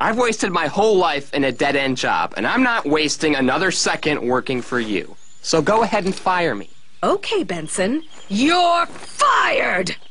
I've wasted my whole life in a dead-end job, and I'm not wasting another second working for you. So go ahead and fire me. Okay, Benson. You're fired!